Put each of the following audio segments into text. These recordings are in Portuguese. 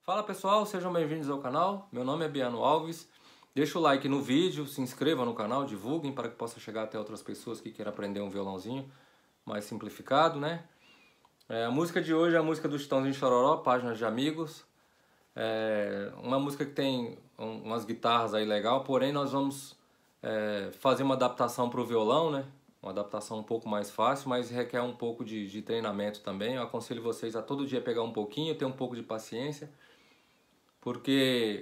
Fala pessoal, sejam bem-vindos ao canal. Meu nome é Biano Alves. Deixa o like no vídeo, se inscreva no canal, divulguem para que possa chegar até outras pessoas que queiram aprender um violãozinho mais simplificado, né? A música de hoje é a música do Chitãozinho Chororó, Páginas de Amigos. Uma música que tem umas guitarras aí legal, porém nós vamos fazer uma adaptação para o violão, né? Uma adaptação um pouco mais fácil, mas requer um pouco de treinamento também. Eu aconselho vocês a todo dia pegar um pouquinho, ter um pouco de paciência, porque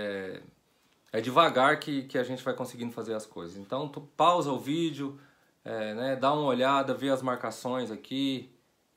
é devagar que a gente vai conseguindo fazer as coisas. Então tu pausa o vídeo, né, dá uma olhada, vê as marcações aqui,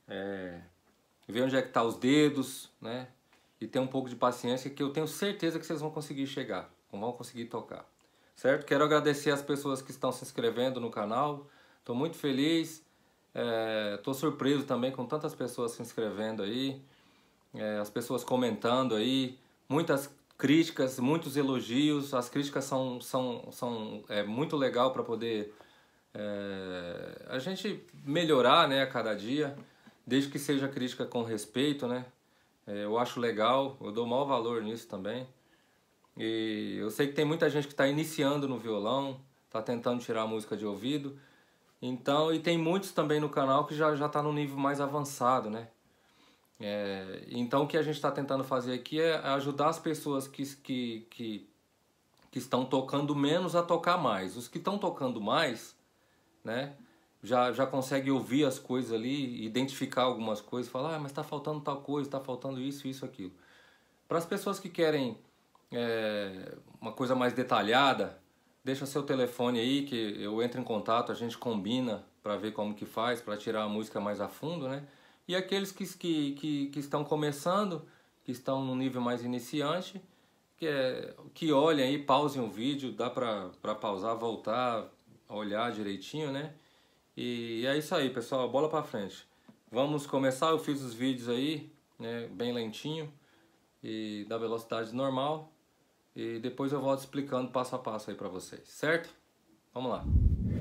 vê onde é que tá os dedos, né, e tem um pouco de paciência que eu tenho certeza que vocês vão conseguir chegar, vão conseguir tocar, certo? Quero agradecer as pessoas que estão se inscrevendo no canal, estou muito feliz, estou surpreso também com tantas pessoas se inscrevendo aí, as pessoas comentando aí, muitas críticas, muitos elogios. As críticas são muito legal para poder a gente melhorar, né, a cada dia, desde que seja crítica com respeito, né? Eu acho legal, eu dou maior valor nisso também. E eu sei que tem muita gente que está iniciando no violão, está tentando tirar a música de ouvido. Então, e tem muitos também no canal que já está no nível mais avançado, né? Então o que a gente está tentando fazer aqui é ajudar as pessoas que estão tocando menos a tocar mais. Os que estão tocando mais, né, já conseguem ouvir as coisas ali, identificar algumas coisas, falar, mas está faltando tal coisa, está faltando isso, isso, aquilo. Para as pessoas que querem uma coisa mais detalhada, deixa seu telefone aí que eu entro em contato, a gente combina para ver como que faz, para tirar a música mais a fundo, né? E aqueles que estão começando, que estão no nível mais iniciante, que olhem aí, pausem o vídeo, dá para pausar, voltar, olhar direitinho, né? E é isso aí, pessoal, bola para frente. Vamos começar, eu fiz os vídeos aí, né, bem lentinho, e da velocidade normal, e depois eu volto explicando passo a passo aí para vocês, certo? Vamos lá.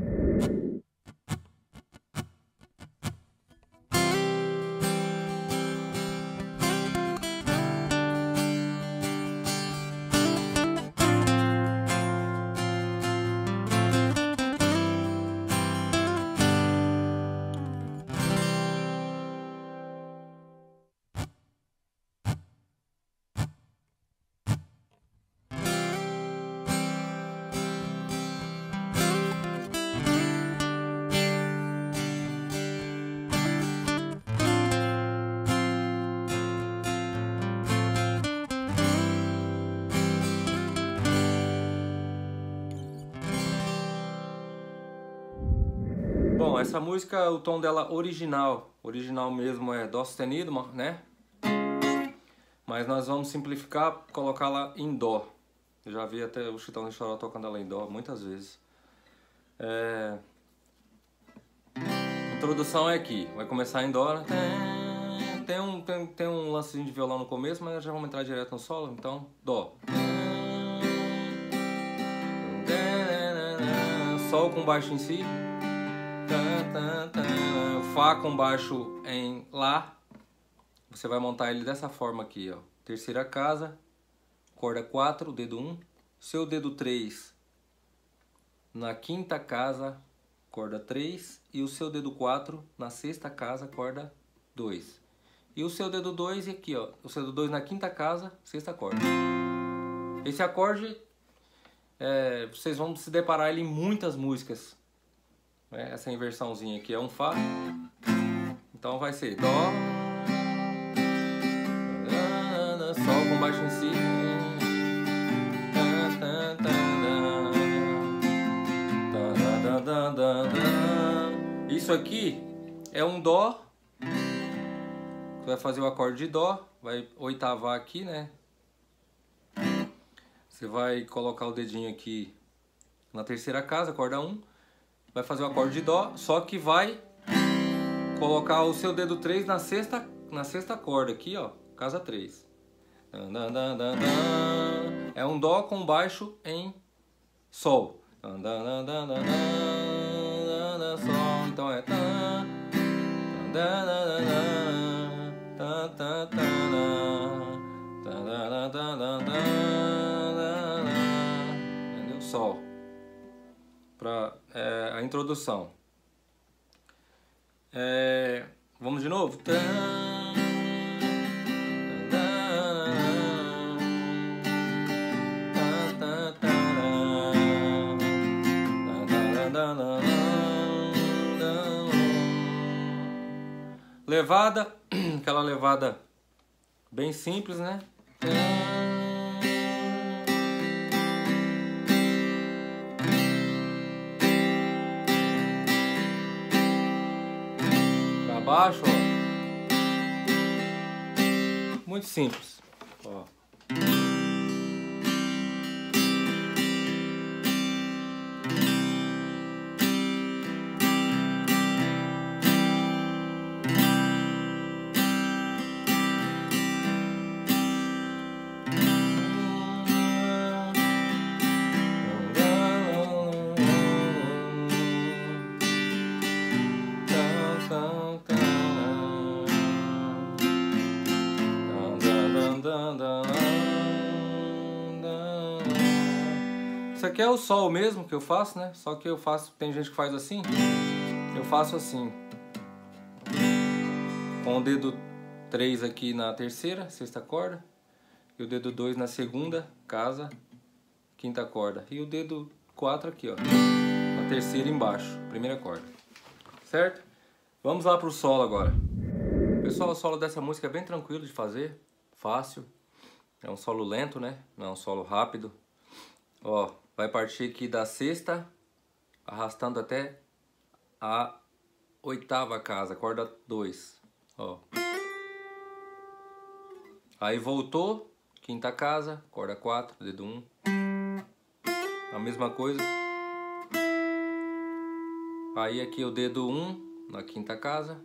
Bom, essa música, o tom dela original mesmo é Dó sustenido, né? Mas nós vamos simplificar, colocá-la em Dó. Eu já vi até o Chitãozinho Chororó tocando ela em Dó muitas vezes. A introdução é aqui, vai começar em Dó, né? Tem um lancezinho de violão no começo, mas já vamos entrar direto no solo, então Dó. Sol com baixo em Si. O Fá com baixo em Lá. Você vai montar ele dessa forma aqui, ó. Terceira casa, corda 4, dedo 1. Seu dedo 3 na quinta casa, corda 3. E o seu dedo 4 na sexta casa, corda 2. E o seu dedo 2 aqui, ó. O seu dedo 2 na quinta casa, sexta corda. Esse acorde, vocês vão se deparar ele em muitas músicas. Essa inversãozinha aqui é um Fá. Então vai ser Dó, Sol com baixo em Si, isso aqui é um Dó. Você vai fazer o acorde de Dó, vai oitavar aqui, né? Você vai colocar o dedinho aqui na terceira casa, corda 1. Vai fazer o acorde de Dó, só que vai colocar o seu dedo 3 na sexta corda aqui, ó, casa 3. É um Dó com baixo em Sol. Sol, então é Entendeu? Sol. Para a introdução. Vamos de novo? Levada, aquela levada bem simples, né? Para baixo, ó. Muito simples, ó. Isso aqui é o sol mesmo que eu faço, né? Só que eu faço, tem gente que faz assim, eu faço assim, com o dedo 3 aqui na terceira, sexta corda, e o dedo 2 na segunda, casa, quinta corda, e o dedo 4 aqui, ó, na terceira embaixo, primeira corda, certo? Vamos lá pro solo agora. Pessoal, o solo dessa música é bem tranquilo de fazer, fácil, é um solo lento, né? Não é um solo rápido. Ó, vai partir aqui da sexta, arrastando até a oitava casa, corda 2, ó. Aí voltou, quinta casa, corda 4, dedo 1. A mesma coisa. Aí aqui o dedo 1 na quinta casa.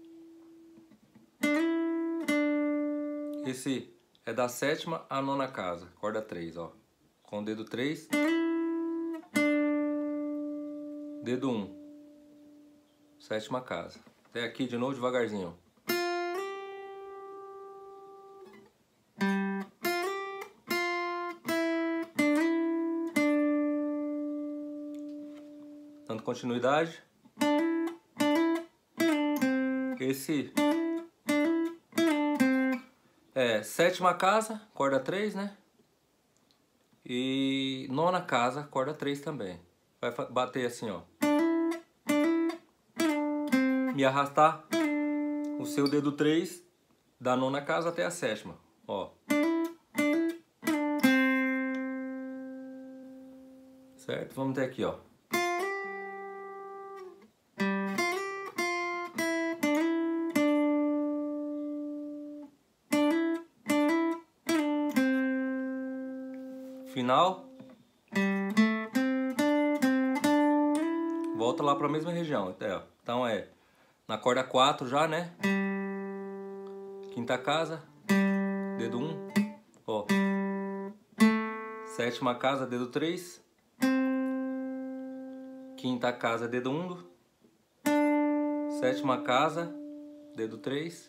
Esse é da sétima à nona casa, corda 3, ó. Com o dedo 3, dedo 1, sétima casa. Até aqui de novo devagarzinho. Dando continuidade. Esse é sétima casa, corda 3, né? E nona casa, corda 3 também. Vai bater assim, ó. E arrastar o seu dedo 3 da nona casa até a sétima, ó. Certo? Vamos até aqui, ó. Final. Volta lá para a mesma região, até, ó. Então é na corda 4 já, né? Quinta casa, dedo 1, ó. Sétima casa, dedo 3. Quinta casa, dedo 1. Sétima casa, dedo 3.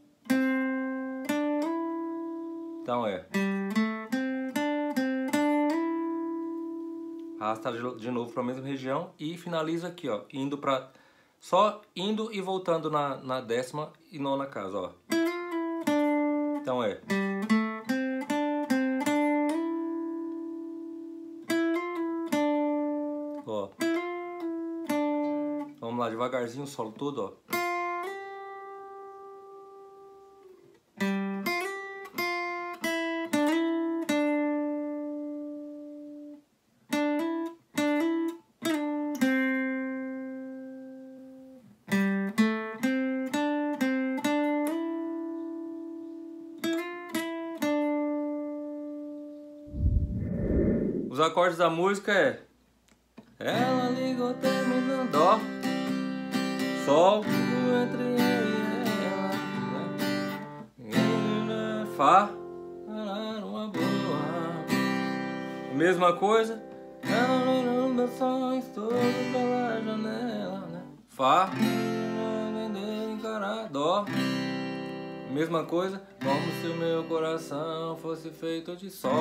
Então é. Arrasta de novo para a mesma região e finaliza aqui, ó, indo para só indo e voltando na décima e nona casa, ó. Então é. Ó. Vamos lá devagarzinho o solo todo, ó. Os acordes da música é ela ligou terminando dó, sol, entre ela e ela, fá, uma boa. Mesma coisa, ela olhando meus sonhos todos pela janela, né? Fá, encarar, dó, Mesma coisa, como se o meu coração fosse feito de sol.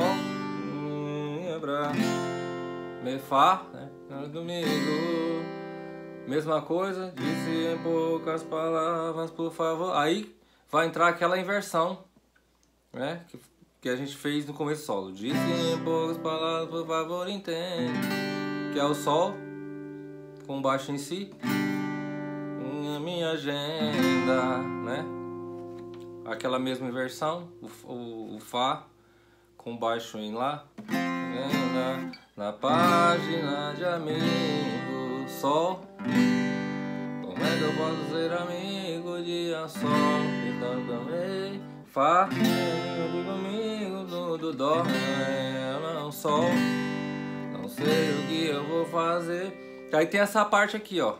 Me Fá, né? Comigo. Mesma coisa, disse em poucas palavras, por favor. Aí vai entrar aquela inversão, né? Que a gente fez no começo do solo. Disse em poucas palavras, por favor, entende. Que é o sol com baixo em si. A minha agenda, né? Aquela mesma inversão, o Fá com baixo em Lá. Na página de amigo, sol. Como é que eu posso ser amigo de a sol? Então também Fá, comigo do dó, não sol. Não sei o que eu vou fazer. Aí tem essa parte aqui, ó.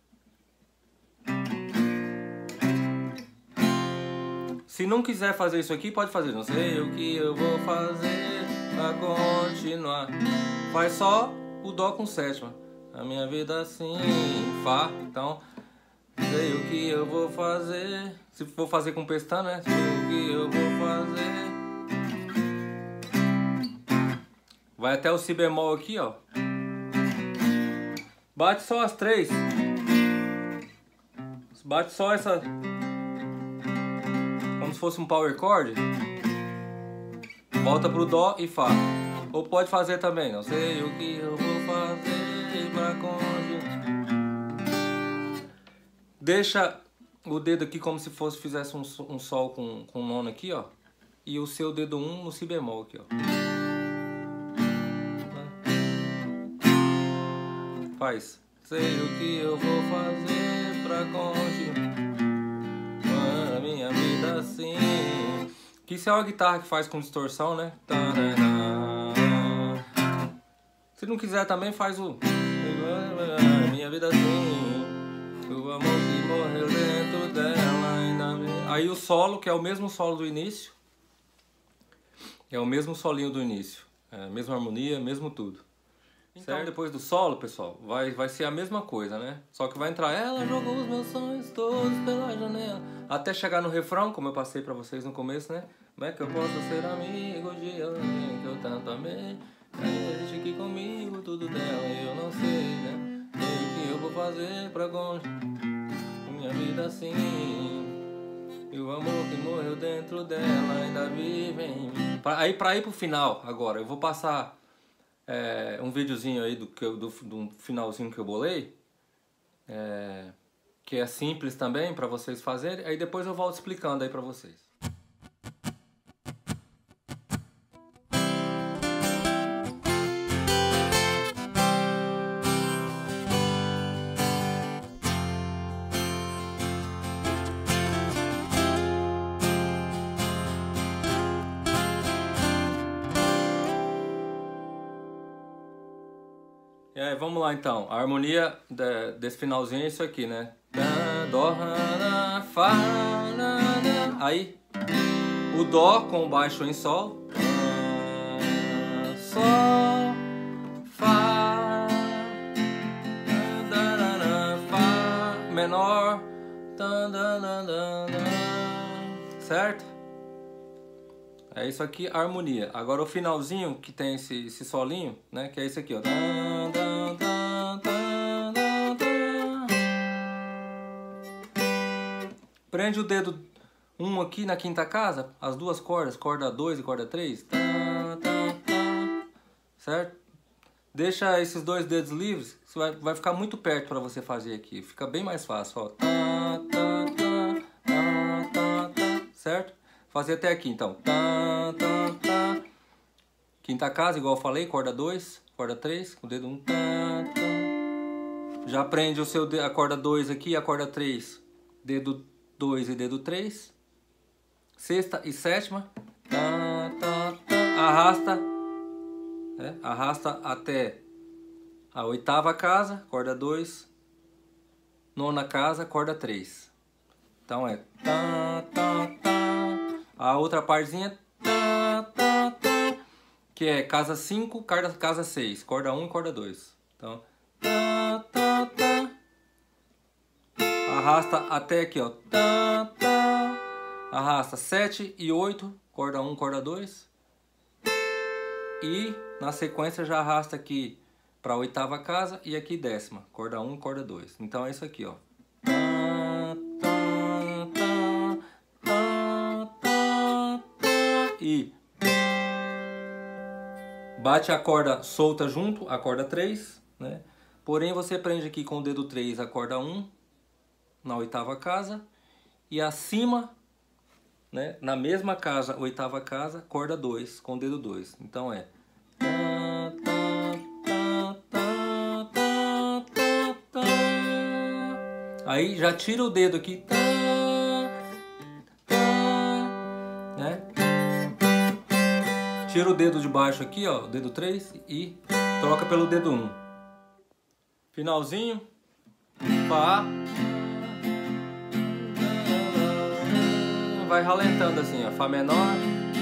Se não quiser fazer isso aqui, pode fazer. Não sei o que eu vou fazer pra continuar. Faz só o dó com sétima. A minha vida assim, Fá. Então, sei o que eu vou fazer. Se for fazer com pestana, né? Sei o que eu vou fazer. Vai até o Si bemol aqui, ó. Bate só as três. Bate só essa... Como se fosse um power chord. Volta pro dó e Fá. Ou pode fazer também. Não sei o que eu vou fazer pra continuar. Deixa o dedo aqui como se fosse fizesse um sol com nono aqui, ó. E o seu dedo 1 no Si bemol aqui, ó. Faz. Sei o que eu vou fazer pra continuar a minha vida assim. Que isso é uma guitarra que faz com distorção, né? Se não quiser também faz o minha vida assim. O amor que morreu dentro dela ainda vem. Aí o solo, que é o mesmo solo do início. É o mesmo solinho do início. É a mesma harmonia, mesmo tudo. Então, certo? Depois do solo, pessoal, vai ser a mesma coisa, né? Só que vai entrar ela jogou os meus sonhos todos pela janela. Até chegar no refrão, como eu passei pra vocês no começo, né? Como é que eu posso ser amigo de alguém que eu tanto amei? Existe aqui comigo tudo dela e eu não sei, né? Sei o que eu vou fazer pra continuar minha vida assim. E o amor que morreu dentro dela ainda vive em mim. Aí pra ir pro final agora, eu vou passar um videozinho aí do finalzinho que eu bolei. Que é simples também pra vocês fazerem. Aí depois eu volto explicando aí pra vocês. E aí, vamos lá então. A harmonia desse finalzinho é isso aqui, né? Dó, Fá, aí o Dó com baixo em Sol, Sol, Fá, Fá menor, certo? É isso aqui, a harmonia. Agora o finalzinho que tem esse solinho, né? Que é esse aqui, ó. Prende o dedo 1 aqui na quinta casa, as duas cordas, corda 2 e corda 3. Certo? Deixa esses dois dedos livres, vai ficar muito perto para você fazer aqui. Fica bem mais fácil, ó. Certo? Fazer até aqui, então. Quinta casa, igual eu falei, corda 2, corda 3, com o dedo 1. Já prende a corda 2 aqui, a corda 3, dedo 2 e dedo 3. Sexta e sétima. Arrasta. Arrasta até a oitava casa, corda 2. Nona casa, corda 3. Então é a outra partezinha, que é casa 5, casa 6, corda 1 e corda 2. Então, arrasta até aqui, ó. arrasta 7 e 8, corda 1, corda 2. E na sequência já arrasta aqui para a oitava casa e aqui décima, corda 1, corda 2. Então é isso aqui, ó. E bate a corda solta junto, a corda 3, né? Porém você prende aqui com o dedo 3 a corda 1 na oitava casa e acima, né, na mesma casa, oitava casa, corda 2 com o dedo 2. Então é aí já tira o dedo aqui, né? Tira o dedo de baixo aqui, ó, o dedo 3 e troca pelo dedo 1. Finalzinho, Fá. Vai ralentando assim, ó, Fá menor,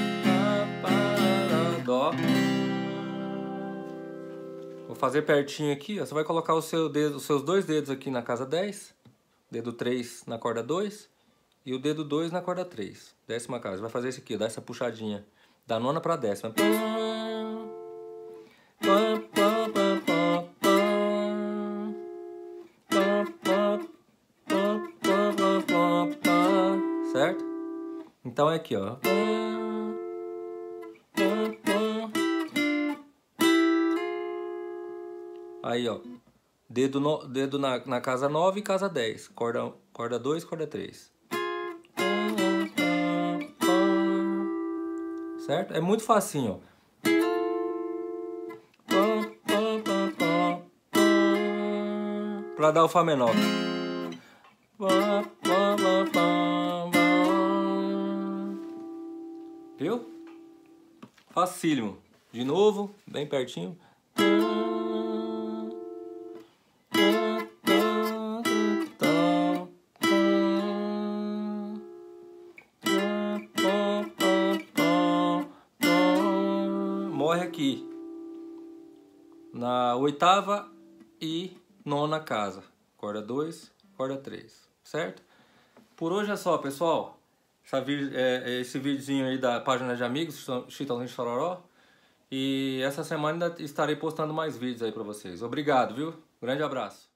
Dó. Vou fazer pertinho aqui, ó. Você vai colocar os seus dois dedos aqui na casa 10, dedo 3 na corda 2 e o dedo 2 na corda 3, décima casa. Vai fazer isso aqui, dar essa puxadinha da nona para décima. Certo? Então é aqui, ó. Aí, ó. Dedo na casa 9 e casa 10. Corda 2, corda 3. Certo? É muito facinho, ó. Pra dar o Fá menor. Viu? Facílimo. De novo, bem pertinho. Morre aqui na oitava e nona casa, corda 2, corda 3, certo? Por hoje é só, pessoal. Esse videozinho aí da página de amigos, Chitãozinho Chororó. E essa semana ainda estarei postando mais vídeos aí pra vocês. Obrigado, viu? Grande abraço.